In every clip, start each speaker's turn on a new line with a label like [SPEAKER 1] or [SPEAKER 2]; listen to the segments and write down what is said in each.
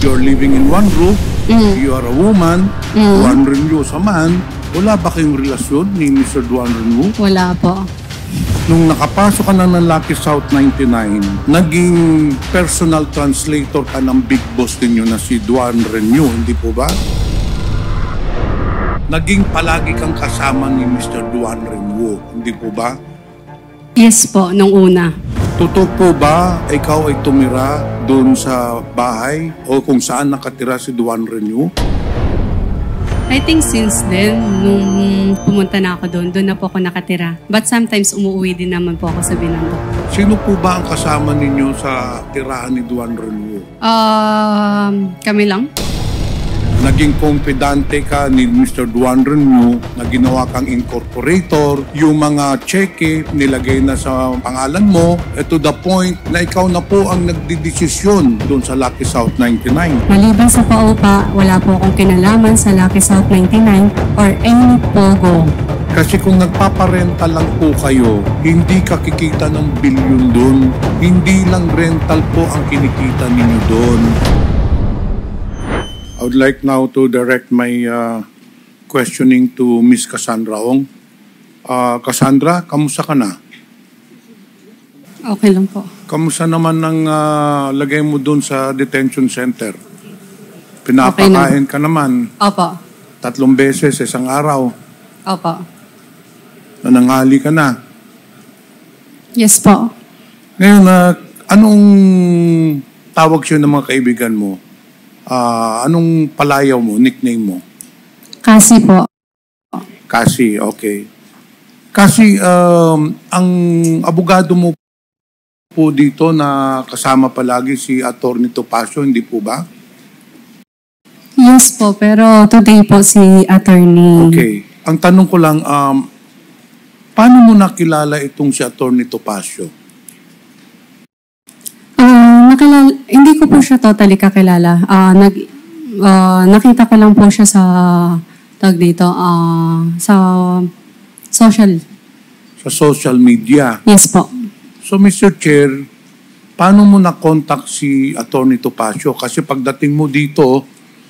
[SPEAKER 1] You're living in one roof, you are a woman, Duan Renwu a man. Wala ba kayong relasyon ni Mr. Duan Renwu?
[SPEAKER 2] Wala po.
[SPEAKER 1] Nung nakapasok ka na ng Lucky South 99, naging personal translator ka ng big boss ninyo na si Duan Renwu, hindi po ba? Naging palagi kang kasama ni Mr. Duan Renwu, hindi po ba?
[SPEAKER 2] Yes po, nung una.
[SPEAKER 1] Totoo po ba ikaw ay tumira doon sa bahay o kung saan nakatira si Duan Renwu?
[SPEAKER 2] I think since then, nung pumunta na ako doon na po ako nakatira. But sometimes umuwi din naman po ako sa Binondo.
[SPEAKER 1] Sino po ba ang kasama ninyo sa tirahan ni Duan Renwu?
[SPEAKER 2] Kami lang.
[SPEAKER 1] Naging kompidante ka ni Mr. Duan Renwu na ginawa kang incorporator, yung mga cheque nilagay na sa pangalan mo, to the point na ikaw na po ang nagdidesisyon doon sa Lucky South 99.
[SPEAKER 2] Maliban sa paupa, wala po akong kinalaman sa Lucky South 99 or any pogo.
[SPEAKER 1] Kasi kung nagpaparenta lang po kayo, hindi ka kikita ng bilyon doon. Hindi lang rental po ang kinikita ninyo doon. I would like now to direct my questioning to Miss Cassandra Ong. Cassandra, kamusta ka na?
[SPEAKER 2] Okay lang po.
[SPEAKER 1] Kamusta naman ang lagay mo doon sa detention center? Pinapakain ka naman.
[SPEAKER 2] Opo.
[SPEAKER 1] 3 beses, isang araw.
[SPEAKER 2] Opo.
[SPEAKER 1] Nananghali ka na.
[SPEAKER 2] Yes po.
[SPEAKER 1] Ngayon, anong tawag siya ng mga kaibigan mo? Anong palayaw mo, nickname mo?
[SPEAKER 2] Kasi po.
[SPEAKER 1] Kasi, okay. Kasi, ang abogado mo po dito na kasama palagi si Atty. Topacio, hindi po ba?
[SPEAKER 2] Yes po, pero today po si attorney.
[SPEAKER 1] Okay. Ang tanong ko lang, paano mo nakilala itong si Atty. Topacio?
[SPEAKER 2] Hindi ko po siya totally kakilala. Nakita ko lang po siya sa sa social.
[SPEAKER 1] Sa social media?
[SPEAKER 2] Yes po.
[SPEAKER 1] So, Mr. Chair, paano mo na-contact si Atty. Topacio? Kasi pagdating mo dito,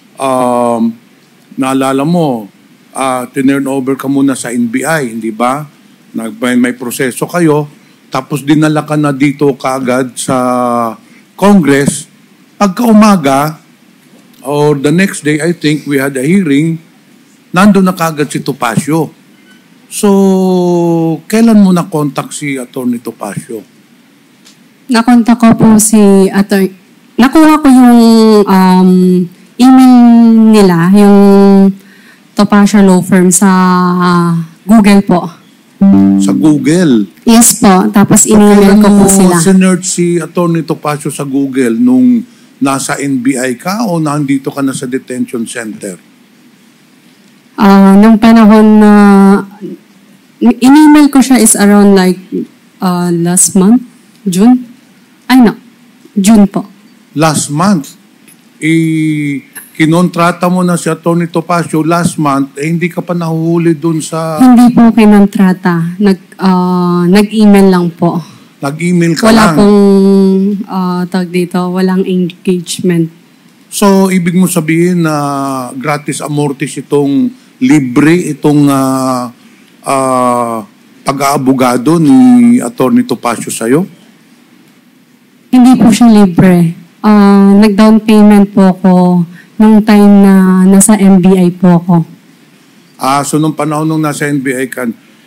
[SPEAKER 1] naalala mo, tinurn over ka muna sa NBI, hindi ba? May proseso kayo, tapos dinala ka na dito kaagad sa Congress. Pagka umaga, or the next day, I think, we had a hearing, nandun na kaagad si Topacio. So, kailan mo na-contact si Atty. Topacio?
[SPEAKER 2] Nakontak ko po si attorney. Nakuha ko yung email nila, yung Topacio Law Firm sa Google po.
[SPEAKER 1] Sa Google?
[SPEAKER 2] Yes po. Tapos in-email ko po sila.
[SPEAKER 1] Kailan mo sinerch si Atty. Topacio sa Google nung nasa NBI ka o nandito ka na sa detention center?
[SPEAKER 2] Nung panahon na in-email ko siya is around like last month, June? June po.
[SPEAKER 1] Last month? Kinontrata mo na si Atty. Topacio last month, hindi ka pa nahuhuli dun sa...
[SPEAKER 2] Hindi po kinontrata. Nag-email lang po.
[SPEAKER 1] Nag-email ka
[SPEAKER 2] Wala
[SPEAKER 1] lang?
[SPEAKER 2] Wala walang engagement.
[SPEAKER 1] So, ibig mo sabihin na gratis amortis itong libre, itong pag-aabogado ni Atty. Topacio sa'yo?
[SPEAKER 2] Hindi po siya libre. Nag-down payment po ako nung time na nasa NBI po ako.
[SPEAKER 1] So nung panahon nung nasa NBI ka,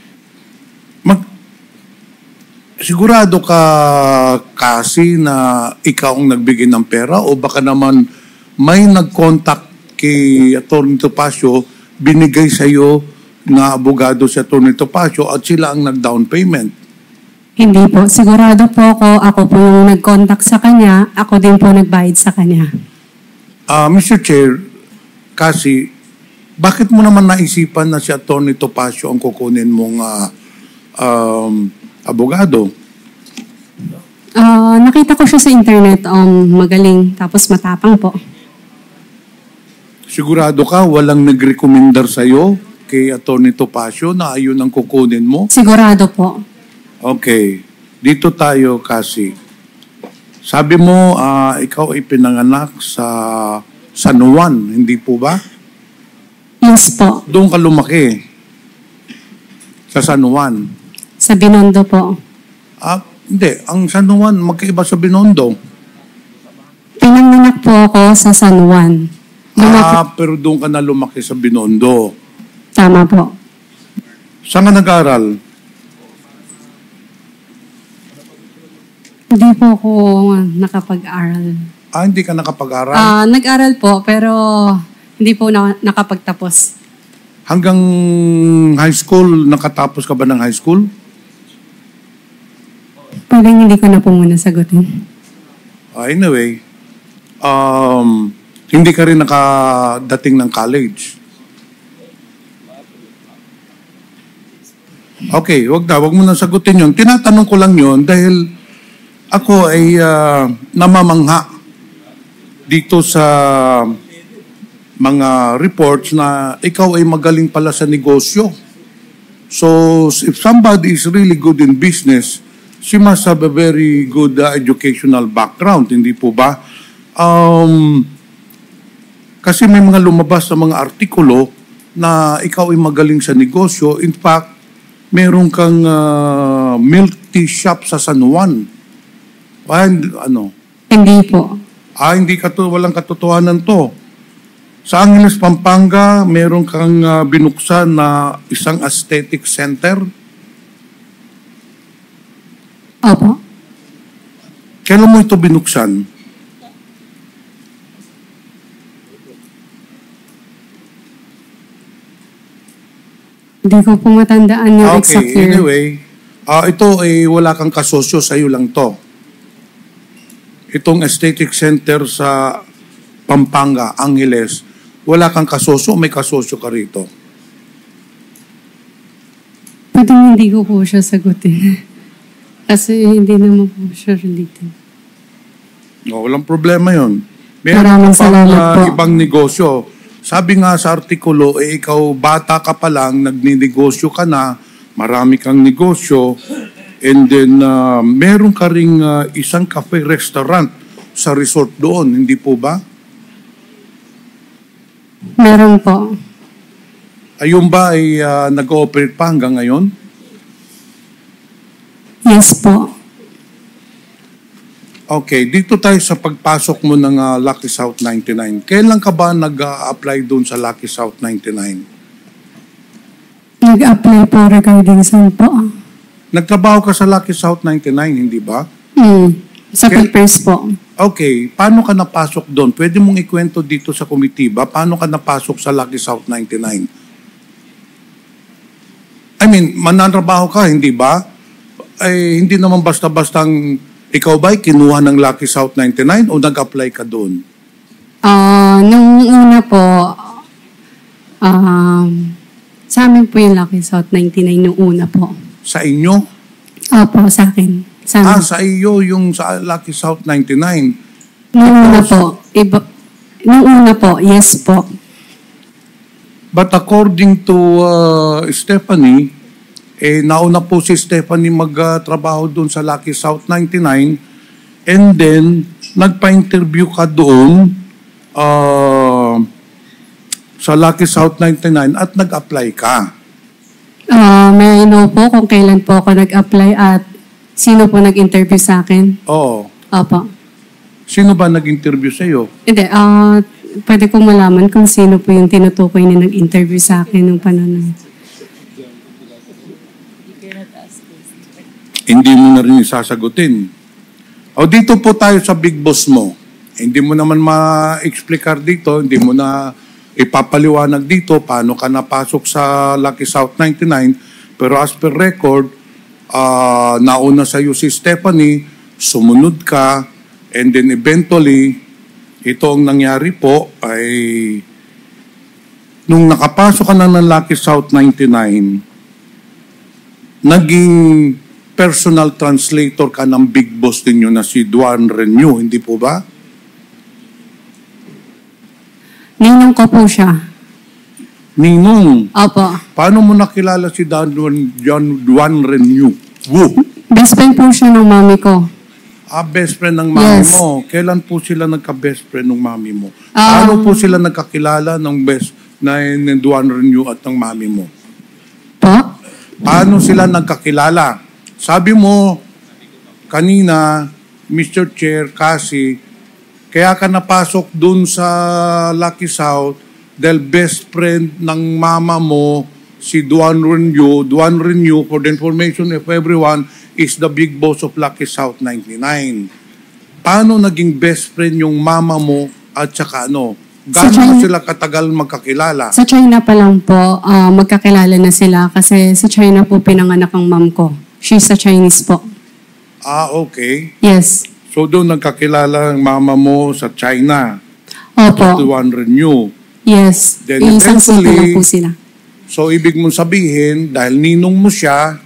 [SPEAKER 1] sigurado ka kasi na ikaw ang nagbigay ng pera o baka naman may nag-contact kay Atty. Topacio, binigay sa iyo na abogado si Atty. Topacio at sila ang nag-down payment?
[SPEAKER 2] Hindi po. Sigurado po ako po yung nag-contact sa kanya, ako din po nagbayad sa kanya.
[SPEAKER 1] Mr. Chair, kasi bakit mo naman naisipan na si Atty. Topacio ang kukunin mong abogado?
[SPEAKER 2] Nakita ko siya sa internet, magaling, tapos matapang po.
[SPEAKER 1] Sigurado ka walang nag-recommendar sa'yo kay Atty. Topacio na ayun ang kukunin mo?
[SPEAKER 2] Sigurado po.
[SPEAKER 1] Okay. Dito tayo kasi. Sabi mo, ikaw ay pinanganak sa San Juan, hindi po ba?
[SPEAKER 2] Yes po.
[SPEAKER 1] Doon ka lumaki. Sa San Juan.
[SPEAKER 2] Sa Binondo po.
[SPEAKER 1] Hindi. Ang San Juan, magkaiba sa Binondo.
[SPEAKER 2] Pinanganak po ako sa San Juan.
[SPEAKER 1] Pero doon ka na lumaki sa Binondo.
[SPEAKER 2] Tama po.
[SPEAKER 1] Saan ka nag-aral?
[SPEAKER 2] Hindi po ako nakapag-aral.
[SPEAKER 1] Hindi ka nakapag-aral?
[SPEAKER 2] Nag-aral po, pero hindi po nakapagtapos.
[SPEAKER 1] Hanggang high school, nakatapos ka ba ng high school?
[SPEAKER 2] Parang hindi ko na po muna sagutin.
[SPEAKER 1] Anyway, hindi ka rin nakadating ng college. Okay, wag mo na sagutin yun. Tinatanong ko lang yun dahil ako ay namamangha dito sa mga reports na ikaw ay magaling pala sa negosyo. So, if somebody is really good in business, she must have a very good educational background, hindi po ba? Kasi may mga lumabas sa mga artikulo na ikaw ay magaling sa negosyo. In fact, meron kang milk tea shop sa San Juan.
[SPEAKER 2] Hindi po.
[SPEAKER 1] Hindi walang katotohanan to. Sa Angeles, Pampanga, meron kang binuksan na isang aesthetic center.
[SPEAKER 2] Opo.
[SPEAKER 1] Kailan mo ito binuksan?
[SPEAKER 2] Hindi ko po matandaan yung exact year.
[SPEAKER 1] Anyway, ito ay wala kang kasosyo, sa'yo lang to. Itong aesthetic center sa Pampanga, Angeles, wala kang kasosyo, may kasosyo ka rito.
[SPEAKER 2] Pwede hindi ko po siya sagutin. Kasi hindi naman po siya related.
[SPEAKER 1] Walang problema yun.
[SPEAKER 2] Maraming salamat po.
[SPEAKER 1] Ibang negosyo. Sabi nga sa artikulo, ikaw bata ka pa lang, nagninegosyo ka na, marami kang negosyo, and then meron ka ring isang cafe-restaurant sa resort doon, hindi po ba?
[SPEAKER 2] Meron po.
[SPEAKER 1] Ayun ba ay nag-ooperate pa hanggang ngayon?
[SPEAKER 2] Yes po.
[SPEAKER 1] Okay, dito tayo sa pagpasok mo ng Lucky South 99. Kailan ka ba nag-apply doon sa Lucky South 99?
[SPEAKER 2] Nag-apply po regarding saan po.
[SPEAKER 1] Nagtrabaho ka sa Lucky South 99, hindi ba?
[SPEAKER 2] Sa papers po.
[SPEAKER 1] Okay, paano ka napasok doon? Pwede mong ikwento dito sa komitiba, paano ka napasok sa Lucky South 99? I mean, mananrabaho ka, hindi ba? Hindi naman basta-bastang ikaw ba'y kinuha ng Lucky South 99 o nag-apply ka doon?
[SPEAKER 2] Nung una po, sa amin po yung Lucky South 99 nung una po.
[SPEAKER 1] Sa inyo?
[SPEAKER 2] Opo, sa akin. Sa
[SPEAKER 1] iyo yung sa Lucky South 99.
[SPEAKER 2] Nung una po. Nung una po, yes po.
[SPEAKER 1] But according to Stephanie, nauna po si Stephanie magtrabaho doon sa Lucky South 99 and then nagpa-interview ka doon sa Lucky South 99 at nag-apply ka.
[SPEAKER 2] May I know po kung kailan po ako nag-apply at sino po nag-interview sa akin?
[SPEAKER 1] Oo.
[SPEAKER 2] Opo.
[SPEAKER 1] Sino ba nag-interview sa iyo? Hindi,
[SPEAKER 2] pwede kong malaman kung sino po yung tinutukoy na nag-interview sa akin nung panahon.
[SPEAKER 1] Hindi mo na rin isasagutin. O dito po tayo sa big boss mo. Hindi mo naman ma-explicar dito, hindi mo na ipapaliwanag dito paano ka napasok sa Lucky South 99. Pero as per record, nauna sa iyo si Stephanie, sumunod ka, and then eventually, ito ang nangyari po ay nung nakapasok ka na ng Lucky South 99, naging personal translator ka ng big boss ninyo na si Duan Renew, hindi po ba?
[SPEAKER 2] Ninong ko po siya.
[SPEAKER 1] Ninong?
[SPEAKER 2] Opo.
[SPEAKER 1] Paano mo nakilala si Duan Renew?
[SPEAKER 2] Best friend po siya ng mami ko.
[SPEAKER 1] Best friend ng mami
[SPEAKER 2] Yes.
[SPEAKER 1] mo. Kailan po sila nagka-best friend ng mami mo?
[SPEAKER 2] Um,
[SPEAKER 1] Paano po sila nagkakilala ng best na ng Duan Renew at ng mami mo?
[SPEAKER 2] Po?
[SPEAKER 1] Paano sila nagkakilala? Sabi mo kanina, Mr. Chair, kasi kaya ka napasok dun sa Lucky South dahil best friend ng mama mo si Duan Renew. Duan Renew, for the information of everyone, is the big boss of Lucky South 99. Paano naging best friend yung mama mo at saka ano? Gaano sila katagal magkakilala?
[SPEAKER 2] Sa China pa lang po, magkakilala na sila kasi sa China po pinanganak ang mom ko. She's a Chinese po.
[SPEAKER 1] Okay.
[SPEAKER 2] Yes.
[SPEAKER 1] So doon nagkakilala ang mama mo sa China.
[SPEAKER 2] Opo.
[SPEAKER 1] Duan Renew.
[SPEAKER 2] Yes.
[SPEAKER 1] Then
[SPEAKER 2] Isang city
[SPEAKER 1] eventually,
[SPEAKER 2] lang po sila.
[SPEAKER 1] So, ibig mong sabihin, dahil ninong mo siya,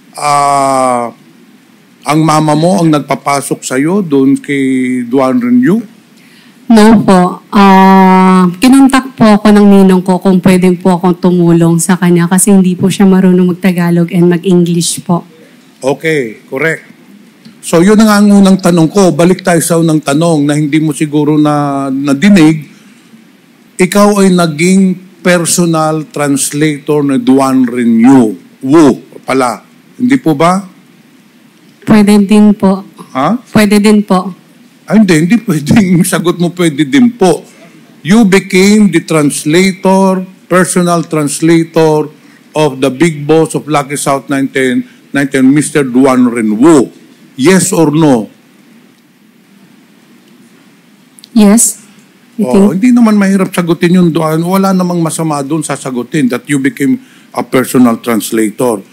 [SPEAKER 1] ang mama mo ang nagpapasok sa'yo doon kay Duan Renew?
[SPEAKER 2] No po. Kinontak po ako ng ninong ko kung pwedeng po akong tumulong sa kanya kasi hindi po siya marunong mag-Tagalog and mag-English po.
[SPEAKER 1] Okay, correct. So, yun ang unang tanong ko. Balik tayo sa unang tanong na hindi mo siguro nadinig. Ikaw ay naging personal translator na Duan Renew. Pala. Hindi po ba?
[SPEAKER 2] Pwede din po.
[SPEAKER 1] Ha?
[SPEAKER 2] Pwede din po.
[SPEAKER 1] Hindi pwedeng sagot mo pwede din po. You became the translator, personal translator of the big boss of Lucky South 19, Mr. Duan Renew. Yes or no?
[SPEAKER 2] Yes. I think.
[SPEAKER 1] Hindi naman mahirap sagutin yun doon. Wala namang masama doon sasagutin that you became a personal translator.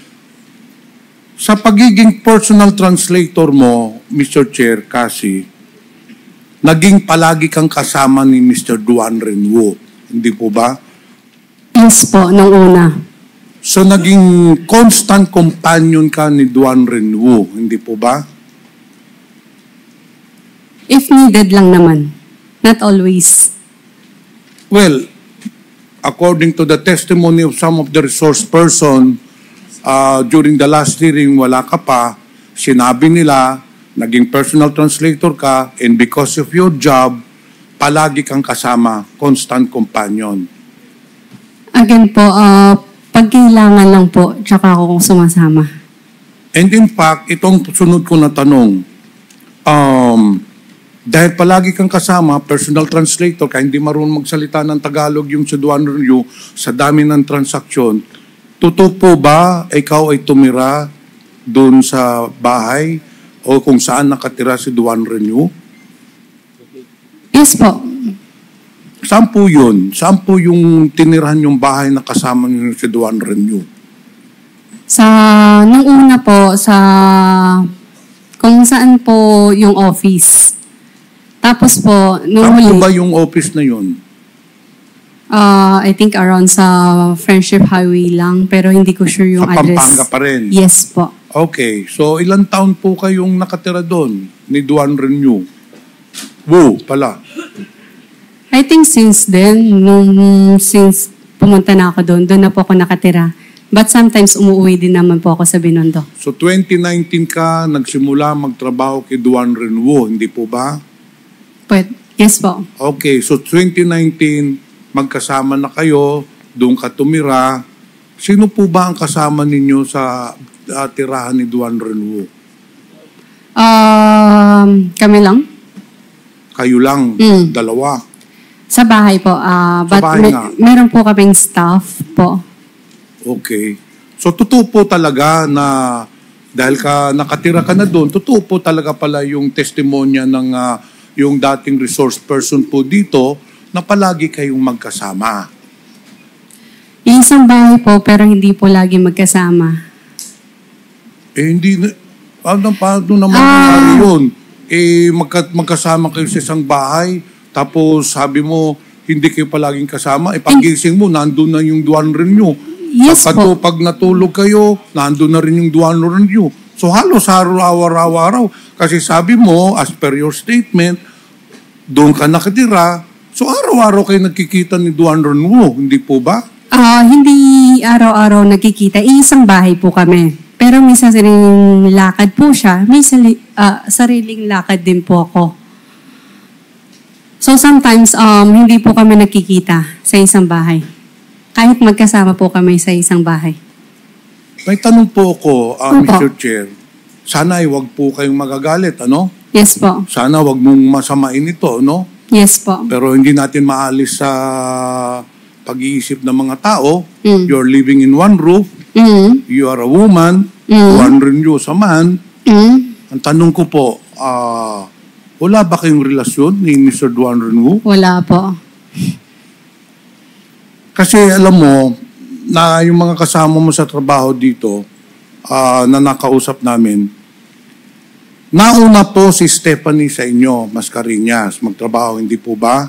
[SPEAKER 1] Sa pagiging personal translator mo, Mr. Chair, kasi naging palagi kang kasama ni Mr. Duan Renew. Hindi po ba?
[SPEAKER 2] Yes po, nung una.
[SPEAKER 1] So naging constant companion ka ni Duan Renew. Hindi po ba?
[SPEAKER 2] If needed lang naman. Not always.
[SPEAKER 1] Well, according to the testimony of some of the resource person, during the last hearing, wala ka pa, sinabi nila, naging personal translator ka, and because of your job, palagi kang kasama, constant companion.
[SPEAKER 2] Again po, pag kailangan lang po, tsaka ako sumasama.
[SPEAKER 1] And in fact, itong sunod ko na tanong, dahil palagi kang kasama, personal translator, kaya hindi marunong magsalita ng Tagalog yung si Duan Renew, sa dami ng transaksyon, totoo po ba ikaw ay tumira doon sa bahay o kung saan nakatira si Duan Renew?
[SPEAKER 2] Yes po.
[SPEAKER 1] Saan po yun? Saan po yung tinirahan yung bahay na kasama niyo si Duan Renew?
[SPEAKER 2] Nung una po, kung saan po yung office. Tapos po, nung
[SPEAKER 1] Saan po
[SPEAKER 2] huli,
[SPEAKER 1] ba yung office na yun?
[SPEAKER 2] I think around sa Friendship Highway lang, pero hindi ko sure yung
[SPEAKER 1] Sa
[SPEAKER 2] address.
[SPEAKER 1] Pampanga pa rin?
[SPEAKER 2] Yes po.
[SPEAKER 1] Okay. So, ilang taon po kayong nakatira doon ni Duan Renew? Pala.
[SPEAKER 2] I think since then, since pumunta na ako doon na po ako nakatira. But sometimes umuwi din naman po ako sa Binondo.
[SPEAKER 1] So 2019 ka nagsimula magtrabaho kay Duan Renew, hindi po ba?
[SPEAKER 2] But, yes po.
[SPEAKER 1] Okay, so 2019 magkasama na kayo, doon ka tumira. Sino po ba ang kasama ninyo sa tirahan ni Duan Renew?
[SPEAKER 2] Kami lang.
[SPEAKER 1] Kayo lang, dalawa.
[SPEAKER 2] Sa bahay po. But
[SPEAKER 1] bahay nga.
[SPEAKER 2] meron po kaming staff po.
[SPEAKER 1] Okay. So totoo po talaga na dahil ka nakatira ka na doon, totoo po talaga pala yung testimonya ng yung dating resource person po dito na palagi kayong magkasama.
[SPEAKER 2] Isang bahay po, pero hindi po lagi magkasama.
[SPEAKER 1] Hindi na, paano naman nangyari yun? Magkasama kayo sa isang bahay, tapos sabi mo, hindi kayo palaging kasama, pagising mo, nandun na yung Duan Renew.
[SPEAKER 2] Yes po.
[SPEAKER 1] Pag natulog kayo, nandun na rin yung Duan Renew. So halos araw-araw. Kasi sabi mo, as per your statement, doon ka nakatira, so araw-araw kayo nagkikita ni Duan Renew, hindi po ba?
[SPEAKER 2] Hindi araw-araw nagkikita. Isang bahay po kami. Pero may sariling lakad po siya. May sariling lakad din po ako. So sometimes, hindi po kami nakikita sa isang bahay. Kahit magkasama po kami sa isang bahay.
[SPEAKER 1] May tanong po ako,
[SPEAKER 2] Opo.
[SPEAKER 1] Mr. Chair. Sana ay wag po kayong magagalit, ano?
[SPEAKER 2] Yes po.
[SPEAKER 1] Sana wag mong masamain ito, no?
[SPEAKER 2] Yes po.
[SPEAKER 1] Pero hindi natin maalis sa pag-iisip ng mga tao.
[SPEAKER 2] Mm.
[SPEAKER 1] You're living in one roof.
[SPEAKER 2] Mm.
[SPEAKER 1] You are a woman.
[SPEAKER 2] Mm.
[SPEAKER 1] One rin you sa man.
[SPEAKER 2] Mm.
[SPEAKER 1] Ang tanong ko po, wala ba kayong relasyon ni Mr. Duan Renwu?
[SPEAKER 2] Wala po.
[SPEAKER 1] Kasi alam mo, na yung mga kasama mo sa trabaho dito, na nakausap namin, nauna po si Stephanie sa inyo, Mascareñas, magtrabaho, hindi po ba?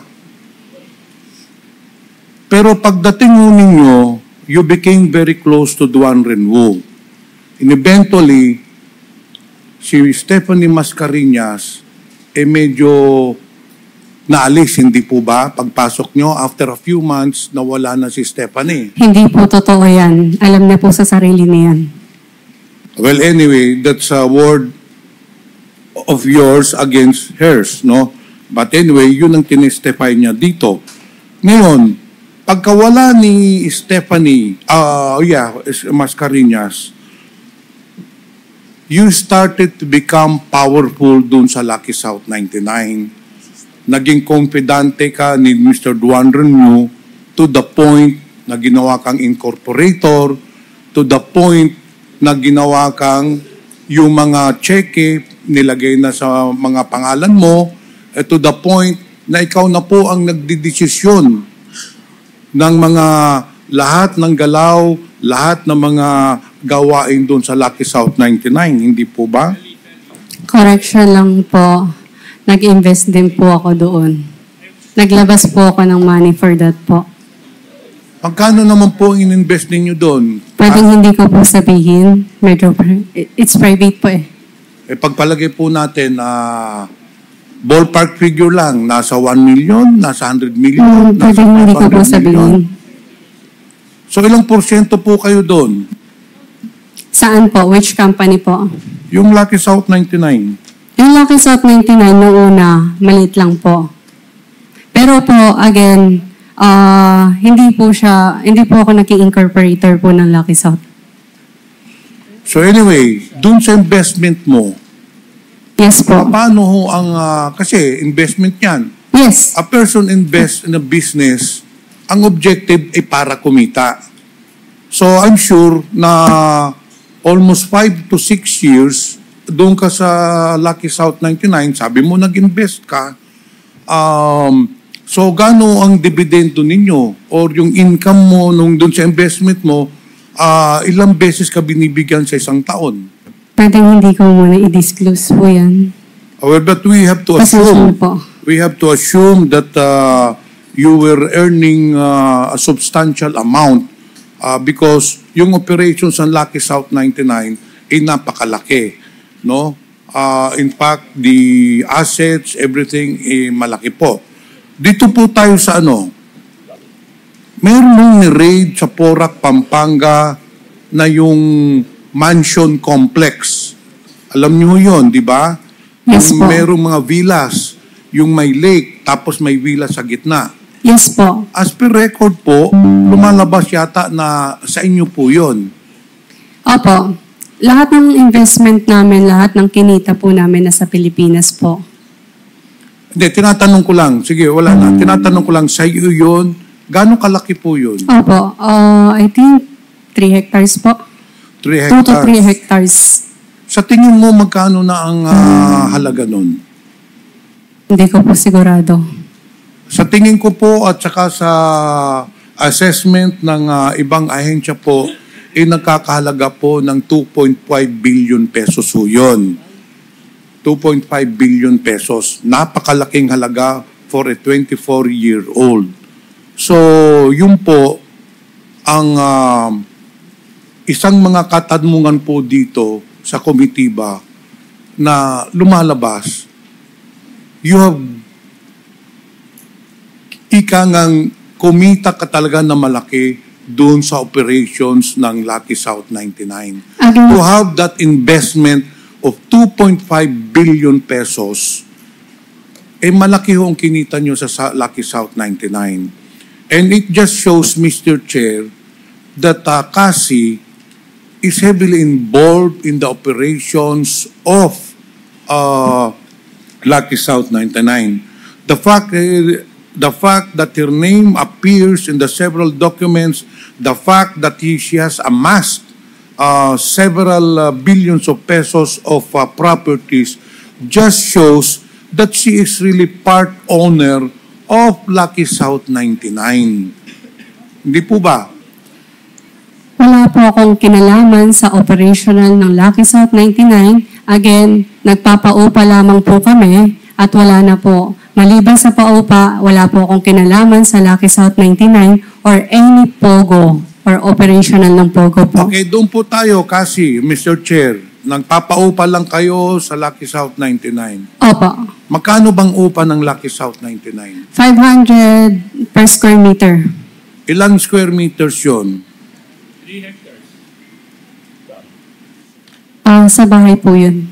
[SPEAKER 1] Pero pagdating mo ninyo, you became very close to Duan Renwu. And eventually, si Stephanie Mascareñas, medyo naalis, hindi po ba? Pagpasok nyo, after a few months, nawala na si Stephanie.
[SPEAKER 2] Hindi po totoo yan. Alam na po sa sarili niya yan.
[SPEAKER 1] Well, anyway, that's a word of yours against hers, no? But anyway, yun ang tinestify niya dito. Ngayon, pagkawala ni Stephanie, Mascareñas, you started to become powerful dun sa Lucky South 99. Naging confidante ka ni Mr. Duan Renwu to the point na ginawa kang incorporator, to the point na ginawa kang yung mga cheque nilagay na sa mga pangalan mo, to the point na ikaw na po ang nagdidesisyon ng mga lahat ng galaw, lahat ng mga gawain doon sa Lucky South 99, hindi po ba?
[SPEAKER 2] Correction lang po. Nag-invest din po ako doon. Naglabas po ako ng money for that po.
[SPEAKER 1] Pagkano naman po ang in-invest ninyo doon?
[SPEAKER 2] Pwedeng hindi ko po sabihin. Medyo, it's private po eh.
[SPEAKER 1] Pagpalagay po natin, ballpark figure lang, nasa 1 million, nasa 100 million, nasa
[SPEAKER 2] Pwedeng hindi ko po
[SPEAKER 1] 500
[SPEAKER 2] sabihin.
[SPEAKER 1] million. So ilang porsyento po kayo doon?
[SPEAKER 2] Saan po? Which company po?
[SPEAKER 1] Yung Lucky South 99.
[SPEAKER 2] Yung Lucky South 99 noong una, maliit lang po. Pero po, again, hindi po ako naging incorporator po ng Lucky South.
[SPEAKER 1] So anyway, dun sa investment mo,
[SPEAKER 2] Yes po.
[SPEAKER 1] paano ho ang, kasi investment yan.
[SPEAKER 2] Yes.
[SPEAKER 1] A person invests in a business, ang objective ay para kumita. So I'm sure na almost 5 to 6 years, doon ka sa Lucky South 99, sabi mo nag-invest ka, so gaano ang dividendo ninyo or yung income mo nung doon sa investment mo, ilang beses ka binibigyan sa isang taon?
[SPEAKER 2] Pwedeng hindi ko muna i-disclose po yan.
[SPEAKER 1] But we have to
[SPEAKER 2] Pasensya
[SPEAKER 1] assume,
[SPEAKER 2] po.
[SPEAKER 1] we have to assume that you were earning a substantial amount because yung operations ng Lucky South 99 ay napakalaki, no? In fact, the assets, everything ay malaki po. Dito po tayo sa meron mong ni-raid sa Porac, Pampanga na yung mansion complex. Alam niyo yun, di ba?
[SPEAKER 2] Yes
[SPEAKER 1] Yung
[SPEAKER 2] po.
[SPEAKER 1] merong mga villas, yung may lake, tapos may villa sa gitna.
[SPEAKER 2] Yes po.
[SPEAKER 1] As per record po, lumalabas yata na sa inyo po yun.
[SPEAKER 2] Opo. Lahat ng investment namin, lahat ng kinita po namin nasa Pilipinas po.
[SPEAKER 1] Hindi, tinatanong ko lang. Sige, wala na. Tinatanong ko lang, sa iyo yun, gano'ng kalaki po yun?
[SPEAKER 2] Opo. I think 3 hectares po.
[SPEAKER 1] 3
[SPEAKER 2] 2 to 3
[SPEAKER 1] hectares.
[SPEAKER 2] hectares.
[SPEAKER 1] Sa tingin mo, magkano na ang halaga nun?
[SPEAKER 2] Hindi ko po sigurado.
[SPEAKER 1] Sa tingin ko po at saka sa assessment ng ibang ahensya po, nagkakahalaga po ng 2.5 billion pesos po yun. 2.5 billion pesos. Napakalaking halaga for a 24-year-old. So, yun po ang isang mga katanungan po dito sa komitiba na lumalabas. You have ika ngang kumita ka talaga na malaki doon sa operations ng Lucky South 99.
[SPEAKER 2] Again,
[SPEAKER 1] To have that investment of 2.5 billion pesos, malaki ho ang kinita nyo sa Lucky South 99. And it just shows, Mr. Chair, that CASI is heavily involved in the operations of Lucky South 99. The fact that her name appears in the several documents, the fact that she has amassed several billions of pesos of properties just shows that she is really part owner of Lucky South 99. Hindi po ba?
[SPEAKER 2] wala po akong kinalaman sa operational ng Lucky South 99. Again, nagpapaupa lamang po kami at wala na po. Maliban sa paupa, wala po akong kinalaman sa Lucky South 99 or any POGO or operational ng POGO po.
[SPEAKER 1] Okay, doon po tayo kasi, Mr. Chair, nagpapaupa lang kayo sa Lucky South 99.
[SPEAKER 2] Opo.
[SPEAKER 1] Magkano bang upa ng Lucky South 99?
[SPEAKER 2] 500 per square meter.
[SPEAKER 1] Ilang square meters yun?
[SPEAKER 3] 3 hectares.
[SPEAKER 2] Sa bahay po yun.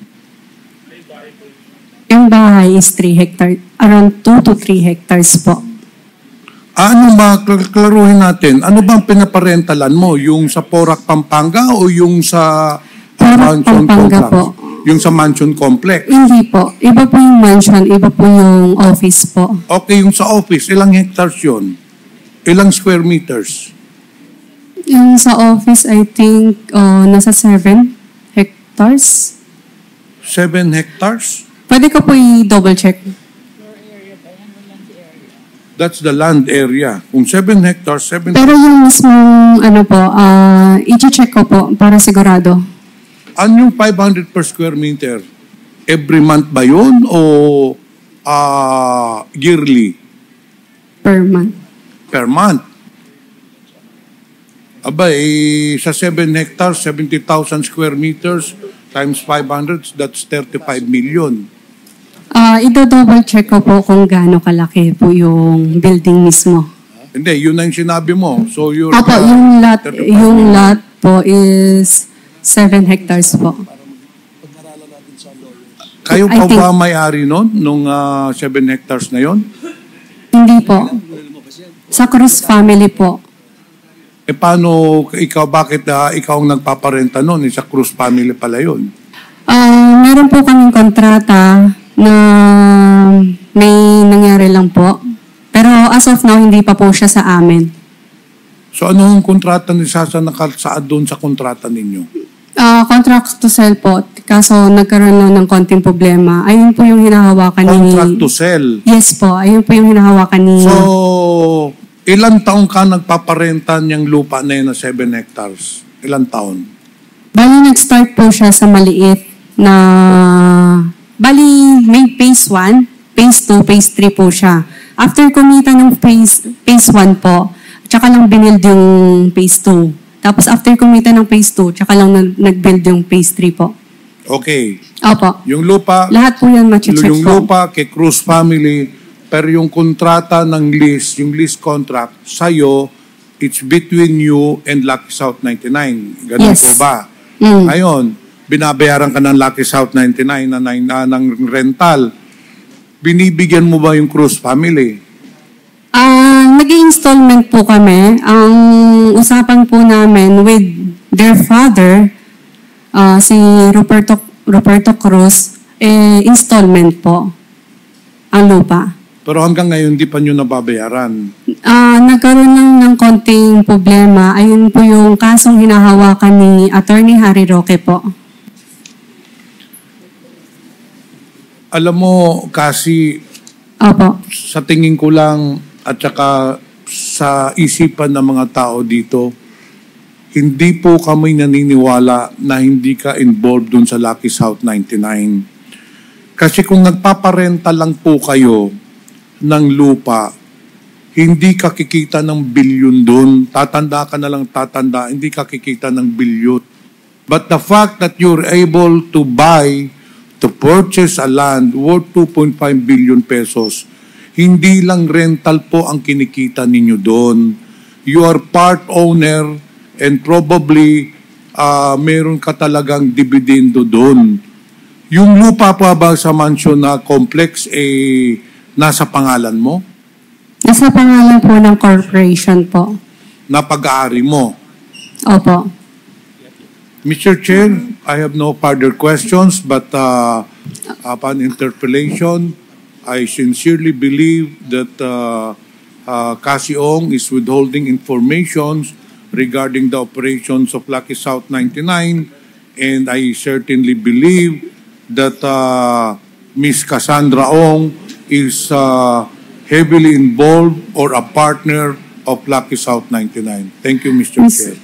[SPEAKER 2] Yung bahay is 3 hectares. Around 2 to 3 hectares po.
[SPEAKER 1] Ano ba, klaruhin natin, ano bang pinaparentalan mo? Yung sa Porac, Pampanga o yung sa
[SPEAKER 2] Porac, Pampanga po.
[SPEAKER 1] Yung sa mansion complex?
[SPEAKER 2] Hindi po. Iba po yung mansion, iba po yung office po.
[SPEAKER 1] Okay, yung sa office, ilang hectares yun? Ilang square meters?
[SPEAKER 2] Yung sa office, I think, nasa 7 hectares.
[SPEAKER 1] 7 hectares?
[SPEAKER 2] Pwede ko po i-double check.
[SPEAKER 1] That's the land area. Kung 7 hectares, 7
[SPEAKER 2] Pero yung mismong, ano po, i-check ko po para sigurado.
[SPEAKER 1] Ano yung 500 per square meter? Every month ba yun o yearly?
[SPEAKER 2] Per month.
[SPEAKER 1] Per month? Aba, sa 7 hectares, 70,000 square meters times 500, that's 35 million.
[SPEAKER 2] I-double check ko po kung gaano kalaki po yung building mismo.
[SPEAKER 1] Hindi, yun ang sinabi mo. So you're...
[SPEAKER 2] Opo, yung lot po is 7 hectares po.
[SPEAKER 1] Kayo
[SPEAKER 2] I
[SPEAKER 1] pa
[SPEAKER 2] think-
[SPEAKER 1] ba may-ari nun, nung 7 hectares na yon?
[SPEAKER 2] Hindi po. Sa Cruz family po.
[SPEAKER 1] Paano, bakit ikaw ang nagpaparenta nun? Sa Cruz family pala yun.
[SPEAKER 2] Meron po kaming kontrata na may nangyari lang po. Pero as of now, hindi pa po siya sa amin.
[SPEAKER 1] So ano ang kontrata ni Sasa nakasaad doon sa kontrata ninyo?
[SPEAKER 2] Contract to sell po. Kaso nagkaroon lang ng konting problema. Ayun po yung hinahawakan ni...
[SPEAKER 1] Contract to sell.
[SPEAKER 2] Yes po. Ayun po yung hinahawakan ni...
[SPEAKER 1] So, ilang taong ka nagpaparenta niyang lupa na yun na 7 hectares? Ilang taon?
[SPEAKER 2] Bali, nag-start po siya sa maliit na... Bali, may phase 1, phase 2, phase 3 po siya. After kumita ng phase 1 po, tsaka lang binild yung phase 2. Tapos after kumita ng phase 2, tsaka lang nag-build yung phase 3 po.
[SPEAKER 1] Okay.
[SPEAKER 2] Opo.
[SPEAKER 1] Yung lupa,
[SPEAKER 2] Lahat po yan machi-check
[SPEAKER 1] yung
[SPEAKER 2] po.
[SPEAKER 1] lupa kay Cruz family, pero yung kontrata ng lease, yung lease contract, sa'yo, it's between you and Lucky South 99. Ganun
[SPEAKER 2] Yes.
[SPEAKER 1] po ba?
[SPEAKER 2] Mm.
[SPEAKER 1] Ngayon, binabayaran ka ng Lucky South 99 ng rental. Binibigyan mo ba yung Cruz family?
[SPEAKER 2] Nag-installment po kami. Ang usapan po namin with their father, si Roberto Cruz, installment po ang lupa.
[SPEAKER 1] Pero hanggang ngayon, di pa nyo nababayaran.
[SPEAKER 2] Nagkaroon lang ng konting problema. Ayun po yung kasong hinahawakan ni Attorney Harry Roque po.
[SPEAKER 1] Alam mo, kasi
[SPEAKER 2] Opo.
[SPEAKER 1] sa tingin ko lang at saka sa isipan ng mga tao dito, hindi po kami naniniwala na hindi ka involved dun sa Lucky South 99. Kasi kung nagpaparenta lang po kayo ng lupa, hindi ka kikita ng bilyon dun. Tatanda ka na lang tatanda, hindi ka kikita ng bilyon. But the fact that you're able to purchase a land worth 2.5 billion pesos, hindi lang rental po ang kinikita ninyo doon. you are part owner and probably meron ka talagang dividendo doon. Yung lupa pa ba sa mansion na complex nasa pangalan mo?
[SPEAKER 2] Nasa pangalan po ng corporation po.
[SPEAKER 1] Na pag-aari mo?
[SPEAKER 2] Opo.
[SPEAKER 1] Mr. Chair, I have no further questions, but upon interpellation, I sincerely believe that Cassie Ong is withholding information regarding the operations of Lucky South 99, and I certainly believe that Ms. Cassandra Ong is heavily involved or a partner of Lucky South 99. Thank you, Mr. Chair.